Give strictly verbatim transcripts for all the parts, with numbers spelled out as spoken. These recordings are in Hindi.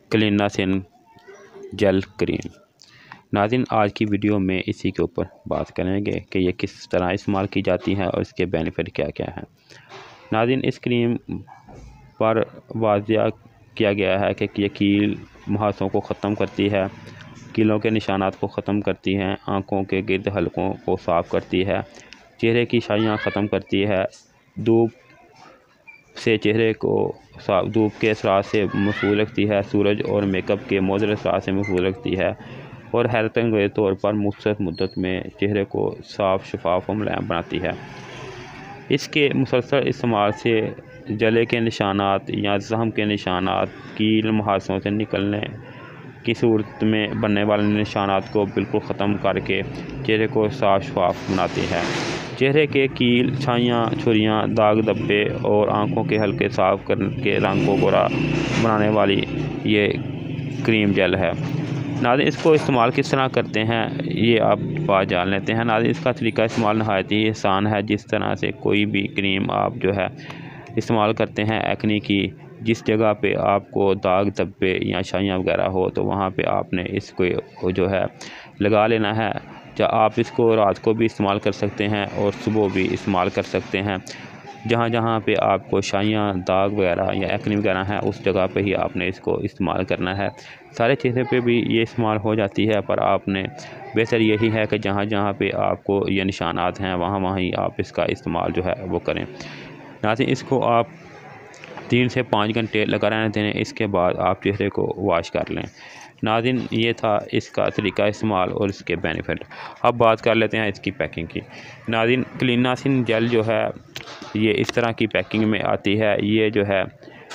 क्लीनासिन जेल क्रीम। नाज़रीन, आज की वीडियो में इसी के ऊपर बात करेंगे कि ये किस तरह इस्तेमाल की जाती है और इसके बेनिफिट क्या क्या हैं। नाज़रीन, इस क्रीम पर वाज़िया किया गया है कि ये कील मुहासों को ख़त्म करती है, कीलों के निशानात को ख़त्म करती है, आँखों के गिर्द हलकों को साफ़ करती है, चेहरे की शाइयाँ ख़त्म करती है, धूप से चेहरे को धूप के असरात से महफूज रखती है, सूरज और मेकअप के मुज़र असरात से महफूज रखती है और हैरतअंगेज़ तौर पर मुख्तसर मुद्दत में चेहरे को साफ़, शफाफ और मुलायम बनाती है। इसके मुसलसल इस्तेमाल से जले के निशानात या ज़ख्म के निशानात, कील मुहासों से निकलने की सूरत में बनने वाले निशानात को बिल्कुल ख़त्म करके चेहरे को साफ़ शफाफ बनाती है। चेहरे के कील, छाइयाँ, झुर्रियाँ, दाग धब्बे और आँखों के हल्के साफ़ करके रंग को गोरा बनाने वाली ये क्रीम जेल है। नाज़रीन, इसको इस्तेमाल किस तरह करते हैं ये आप बात जान लेते हैं। नाज़रीन, इसका तरीका इस्तेमाल नहायत ही आसान है। जिस तरह से कोई भी क्रीम आप जो है इस्तेमाल करते हैं एक्ने की, जिस जगह पे आपको दाग धब्बे या छाइयाँ वगैरह हो तो वहाँ पे आपने इसको जो है लगा लेना है। या आप इसको रात को भी इस्तेमाल कर सकते हैं और सुबह भी इस्तेमाल कर सकते हैं। जहाँ जहाँ पे आपको छाइयाँ, दाग वगैरह या एक्ने वगैरह हैं उस जगह पे ही आपने इसको इस्तेमाल करना है। सारे चेहरे पे भी ये इस्तेमाल हो जाती है, पर आपने बेहतर यही है कि जहाँ जहाँ पे आपको ये निशानात हैं वहाँ वहाँ ही आप इसका इस्तेमाल जो है वो करें। नाज़रीन, इसको आप तीन से पाँच घंटे लगा रहने दें, इसके बाद आप चेहरे को वॉश कर लें। नाज़रीन, ये था इसका तरीका इस्तेमाल और इसके बेनिफिट। अब बात कर लेते हैं इसकी पैकिंग की। नाज़रीन, क्लीनासिन जेल जो है ये इस तरह की पैकिंग में आती है। ये जो है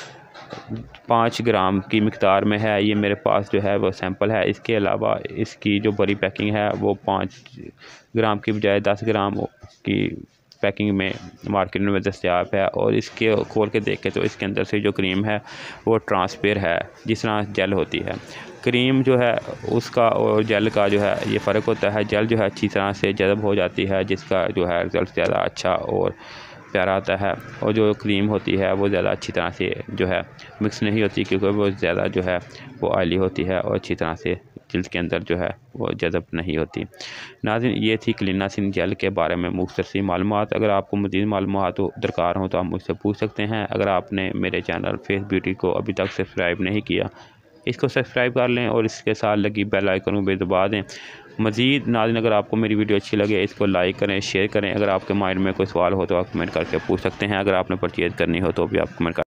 पाँच ग्राम की मिक़दार में है। ये मेरे पास जो है वो सैंपल है। इसके अलावा इसकी जो बड़ी पैकिंग है वो पाँच ग्राम की बजाय दस ग्राम की पैकिंग में मार्केट में दस्तयाब है। और इसके खोल के देखें तो इसके अंदर से जो क्रीम है वो ट्रांसपेरेंट है, जिस तरह जेल होती है। क्रीम जो है उसका और जेल का जो है ये फ़र्क होता है। जेल जो है अच्छी तरह से जज़ब हो जाती है, जिसका जो है रिज़ल्ट ज़्यादा अच्छा और प्यारा आता है। और जो क्रीम होती है वो ज़्यादा अच्छी तरह से जो है मिक्स नहीं होती, क्योंकि वो ज़्यादा जो है वो ऑयली होती है और अच्छी तरह से जिल्द के अंदर जो है वो जज़ब नहीं होती। नाज़रीन, ये थी क्लीनासिन जेल के बारे में मुख्तसर सी मालूमात। अगर आपको मज़ीद मालूमात दरकार हो तो आप मुझसे पूछ सकते हैं। अगर आपने मेरे चैनल फेस ब्यूटी को अभी तक सब्सक्राइब नहीं किया, इसको सब्सक्राइब कर लें और इसके साथ लगी बेल आइकन को भी दबा दें। मज़ीद नाज़रीन, अगर आपको मेरी वीडियो अच्छी लगे इसको लाइक करें, शेयर करें। अगर आपके माइंड में कोई सवाल हो तो आप कमेंट करके पूछ सकते हैं। अगर आपने परचेज़ करनी हो तो भी आप कमेंट कर